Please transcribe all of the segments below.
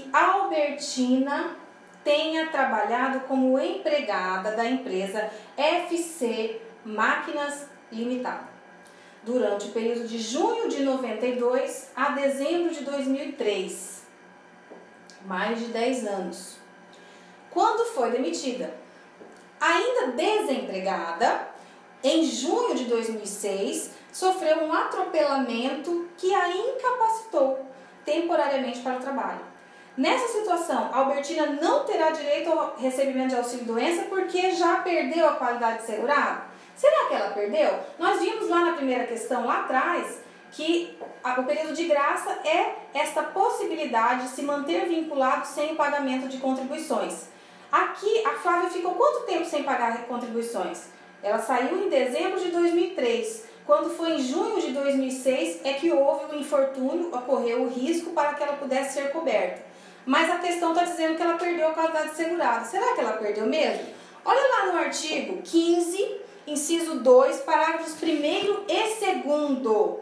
Albertina tenha trabalhado como empregada da empresa FC Máquinas Limitada durante o período de junho de 92 a dezembro de 2003, mais de 10 anos. Quando foi demitida? Ainda desempregada, em junho de 2006, sofreu um atropelamento que a incapacitou temporariamente para o trabalho. Nessa situação, Albertina não terá direito ao recebimento de auxílio-doença porque já perdeu a qualidade de segurado? Será que ela perdeu? Nós vimos lá na primeira questão, lá atrás, que o período de graça é esta possibilidade de se manter vinculado sem o pagamento de contribuições. Aqui, a Flávia ficou quanto tempo sem pagar contribuições? Ela saiu em dezembro de 2003. Quando foi em junho de 2006 é que houve o infortúnio, ocorreu o risco para que ela pudesse ser coberta. Mas a questão está dizendo que ela perdeu a qualidade de segurado. Será que ela perdeu mesmo? Olha lá no artigo 15, inciso 2, parágrafos 1º e 2º.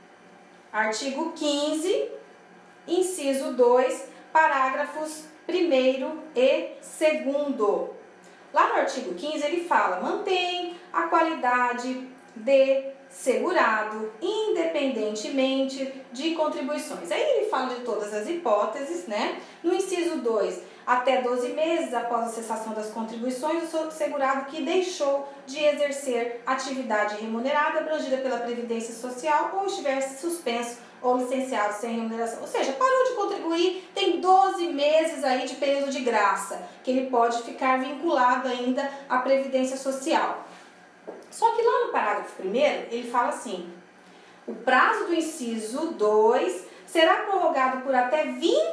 Artigo 15, inciso 2, parágrafos 1º e 2º. Lá no artigo 15 ele fala: mantém a qualidade de segurado independentemente de contribuições. Aí ele fala de todas as hipóteses, né? No inciso 2, até 12 meses após a cessação das contribuições, o segurado que deixou de exercer atividade remunerada abrangida pela Previdência Social ou estiver suspenso ou licenciado sem remuneração. Ou seja, parou de contribuir, tem 12 meses aí de período de graça, que ele pode ficar vinculado ainda à Previdência Social. Só que lá no parágrafo 1º, ele fala assim: o prazo do inciso 2 será prorrogado por até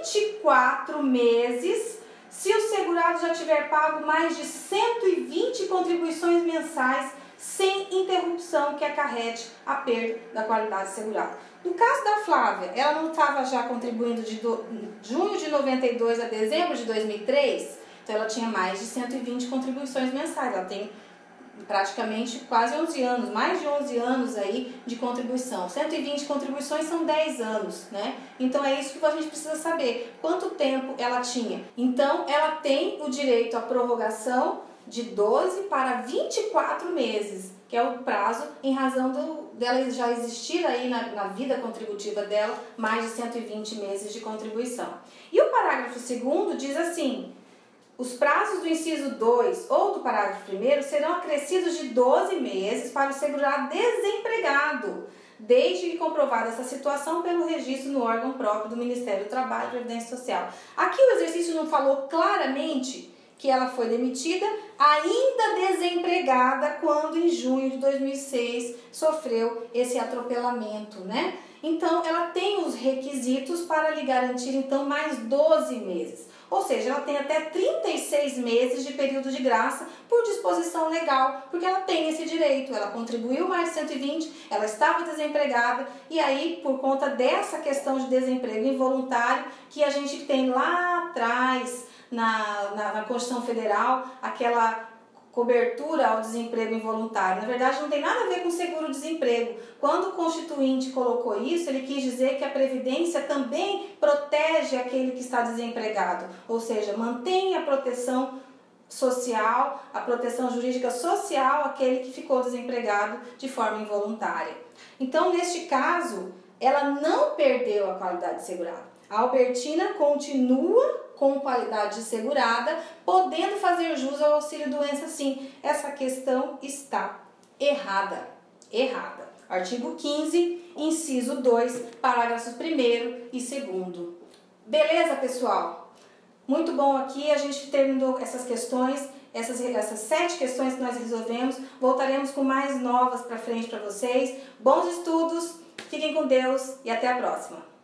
24 meses se o segurado já tiver pago mais de 120 contribuições mensais sem interrupção que acarrete a perda da qualidade segurada. No caso da Flávia, ela não estava já contribuindo de junho de 92 a dezembro de 2003, então ela tinha mais de 120 contribuições mensais. Ela tem praticamente quase 11 anos, mais de 11 anos aí de contribuição. 120 contribuições são 10 anos, né? Então é isso que a gente precisa saber, quanto tempo ela tinha. Então ela tem o direito à prorrogação de 12 para 24 meses, que é o prazo em razão dela já existir aí na vida contributiva dela mais de 120 meses de contribuição. E o parágrafo 2º diz assim: os prazos do inciso 2 ou do parágrafo 1º serão acrescidos de 12 meses para o segurado desempregado, desde que comprovada essa situação pelo registro no órgão próprio do Ministério do Trabalho e Previdência Social. Aqui o exercício não falou claramente que ela foi demitida ainda desempregada quando em junho de 2006 sofreu esse atropelamento, né? Então ela tem os requisitos para lhe garantir então mais 12 meses. Ou seja, ela tem até 36 meses de período de graça por disposição legal, porque ela tem esse direito. Ela contribuiu mais de 120, ela estava desempregada e aí, por conta dessa questão de desemprego involuntário, que a gente tem lá atrás na Constituição Federal, aquela cobertura ao desemprego involuntário. Na verdade, não tem nada a ver com seguro-desemprego. Quando o Constituinte colocou isso, ele quis dizer que a Previdência também protege aquele que está desempregado, ou seja, mantém a proteção social, a proteção jurídica social àquele que ficou desempregado de forma involuntária. Então, neste caso, ela não perdeu a qualidade de segurado. A Albertina continua com qualidade de segurada, podendo fazer jus ao auxílio-doença sim. Essa questão está errada. Errada. Artigo 15, inciso 2, parágrafos 1º e 2º. Beleza, pessoal? Muito bom aqui, a gente terminou essas questões, essas 7 questões que nós resolvemos. Voltaremos com mais novas para frente para vocês. Bons estudos, fiquem com Deus e até a próxima.